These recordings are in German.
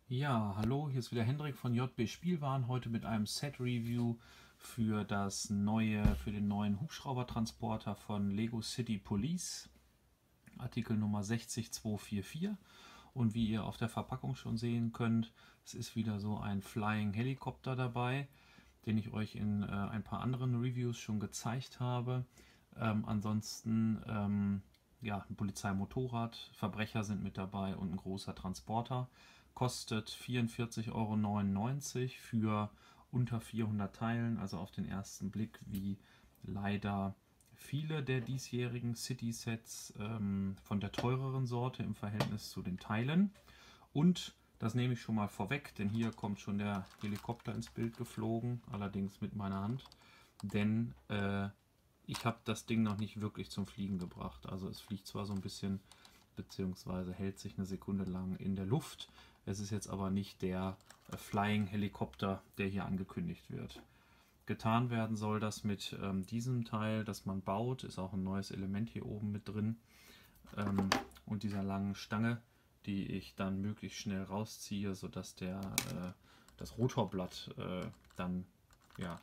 Ja, hallo, hier ist wieder Hendrik von JB Spielwaren, heute mit einem Set-Review für den neuen Hubschraubertransporter von Lego City Police, Artikel Nummer 60244. Und wie ihr auf der Verpackung schon sehen könnt, es ist wieder so ein Flying Helikopter dabei, den ich euch in ein paar anderen Reviews schon gezeigt habe. Ansonsten ja, ein Polizeimotorrad, Verbrecher sind mit dabei und ein großer Transporter. Kostet 44,99 € für unter 400 Teilen, also auf den ersten Blick wie leider viele der diesjährigen City-Sets von der teureren Sorte im Verhältnis zu den Teilen. Und das nehme ich schon mal vorweg, denn hier kommt schon der Helikopter ins Bild geflogen, allerdings mit meiner Hand. Denn ich habe das Ding noch nicht wirklich zum Fliegen gebracht. Also es fliegt zwar so ein bisschen, beziehungsweise hält sich eine Sekunde lang in der Luft. Es ist jetzt aber nicht der Flying Helikopter, der hier angekündigt wird. Getan werden soll das mit diesem Teil, das man baut, ist auch ein neues Element hier oben mit drin. Und dieser langen Stange, die ich dann möglichst schnell rausziehe, sodass das Rotorblatt dann ja,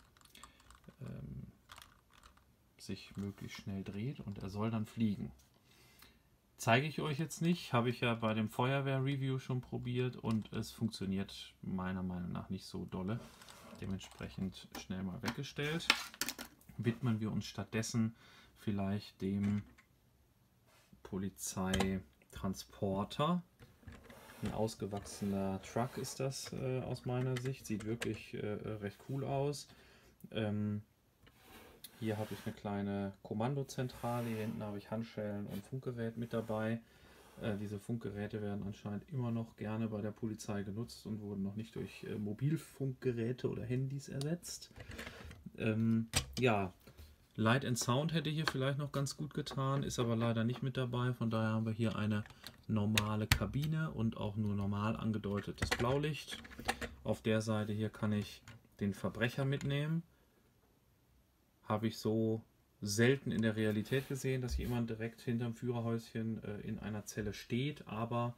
sich möglichst schnell dreht und er soll dann fliegen. Zeige ich euch jetzt nicht, habe ich ja bei dem Feuerwehr-Review schon probiert und es funktioniert meiner Meinung nach nicht so dolle. Dementsprechend schnell mal weggestellt. Widmen wir uns stattdessen vielleicht dem Polizeitransporter. Ein ausgewachsener Truck ist das aus meiner Sicht. Sieht wirklich recht cool aus. Hier habe ich eine kleine Kommandozentrale. Hier hinten habe ich Handschellen und Funkgerät mit dabei. Diese Funkgeräte werden anscheinend immer noch gerne bei der Polizei genutzt und wurden noch nicht durch Mobilfunkgeräte oder Handys ersetzt. Ja, Light and Sound hätte hier vielleicht noch ganz gut getan, ist aber leider nicht mit dabei. Von daher haben wir hier eine normale Kabine und auch nur normal angedeutetes Blaulicht. Auf der Seite hier kann ich den Verbrecher mitnehmen. Habe ich so selten in der Realität gesehen, dass jemand direkt hinterm Führerhäuschen in einer Zelle steht, aber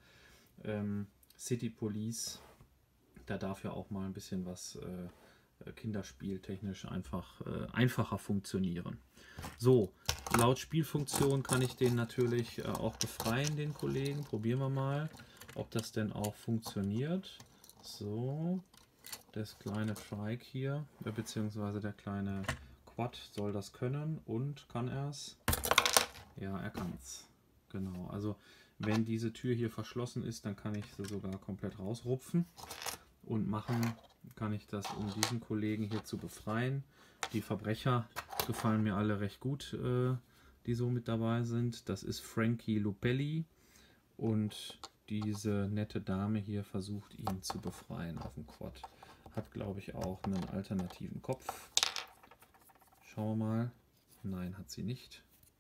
City Police, da darf ja auch mal ein bisschen was kinderspieltechnisch einfacher funktionieren. So, laut Spielfunktion kann ich den natürlich auch befreien, den Kollegen. Probieren wir mal, ob das denn auch funktioniert. So, das kleine Trike hier, beziehungsweise der kleine Quad soll das können und kann er es? Ja, er kann es. Genau, also wenn diese Tür hier verschlossen ist, dann kann ich sie sogar komplett rausrupfen und machen kann ich das, um diesen Kollegen hier zu befreien. Die Verbrecher gefallen mir alle recht gut, die so mit dabei sind. Das ist Frankie Lupelli und diese nette Dame hier versucht ihn zu befreien auf dem Quad. Hat, glaube ich, auch einen alternativen Kopf. Schauen wir mal. Nein, hat sie nicht.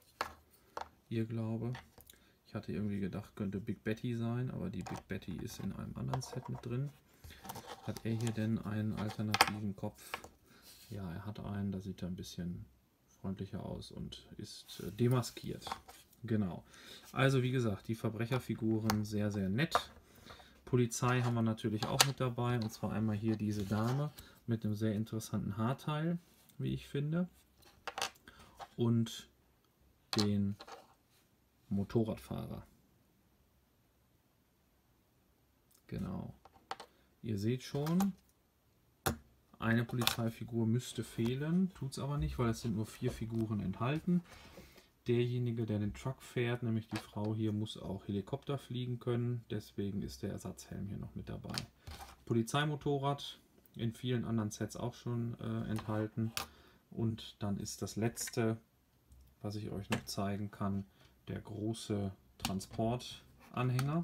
Ihr Glaube. Ich hatte irgendwie gedacht, könnte Big Betty sein, aber die Big Betty ist in einem anderen Set mit drin. Hat er hier denn einen alternativen Kopf? Ja, er hat einen, da sieht er ein bisschen freundlicher aus und ist demaskiert. Genau. Also wie gesagt, die Verbrecherfiguren sehr, sehr nett. Polizei haben wir natürlich auch mit dabei, und zwar einmal hier diese Dame mit einem sehr interessanten Haarteil, wie ich finde, und den Motorradfahrer. Genau. Ihr seht schon, eine Polizeifigur müsste fehlen, tut es aber nicht, weil es sind nur 4 Figuren enthalten. Derjenige, der den Truck fährt, nämlich die Frau hier, muss auch Helikopter fliegen können, deswegen ist der Ersatzhelm hier noch mit dabei. Polizeimotorrad, in vielen anderen Sets auch schon enthalten. Und dann ist das letzte, was ich euch noch zeigen kann, der große Transportanhänger,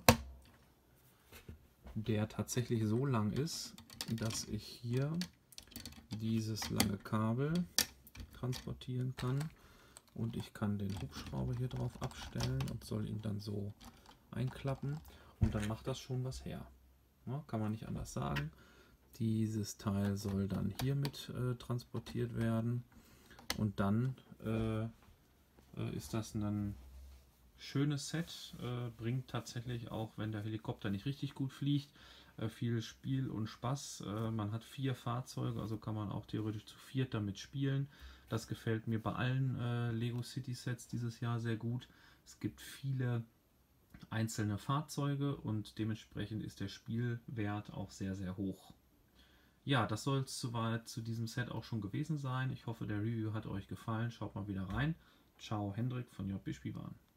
der tatsächlich so lang ist, dass ich hier dieses lange Kabel transportieren kann und ich kann den Hubschrauber hier drauf abstellen und soll ihn dann so einklappen und dann macht das schon was her. Ja, kann man nicht anders sagen. Dieses Teil soll dann hier mit transportiert werden und dann ist das ein schönes Set, bringt tatsächlich auch, wenn der Helikopter nicht richtig gut fliegt, viel Spiel und Spaß. Man hat 4 Fahrzeuge, also kann man auch theoretisch zu 4 damit spielen. Das gefällt mir bei allen Lego City Sets dieses Jahr sehr gut. Es gibt viele einzelne Fahrzeuge und dementsprechend ist der Spielwert auch sehr, sehr hoch. Ja, das soll es soweit zu diesem Set auch schon gewesen sein. Ich hoffe, der Review hat euch gefallen. Schaut mal wieder rein. Ciao, Hendrik von JB Spielwaren.